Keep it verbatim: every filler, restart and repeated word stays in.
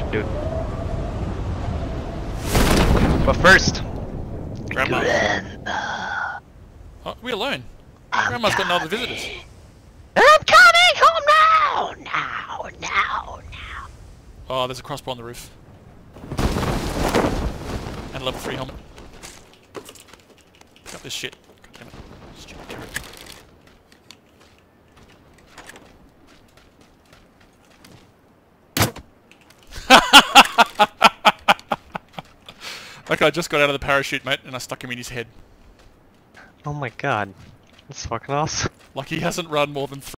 dude. But first, Grandma. Grandma. Oh, we alone. I'm Grandma's got no other coming. visitors. I'm coming home now, now, now, now. Oh, there's a crossbow on the roof. And a level three helmet. Pick up this shit. God damn it. Stupid turret. Okay, I just got out of the parachute, mate, and I stuck him in his head. Oh my god, that's fucking awesome. Like he hasn't run more than three.